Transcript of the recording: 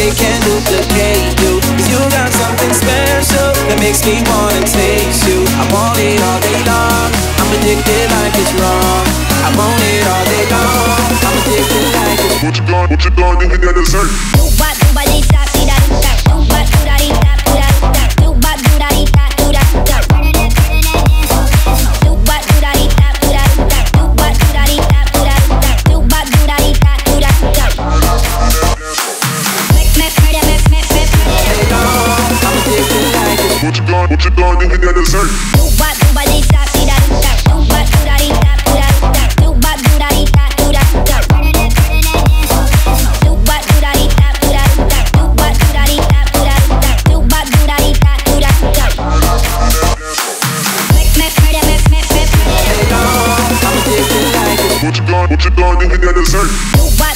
they can't duplicate you. 'Cause you got something special that makes me wanna taste you. I want it all day long, I'm addicted like it's wrong. I want it all day long, I'm addicted like it's wrong. What you gonna do with that dessert? What you gonna do with that dessert? What you gonna do with that dessert?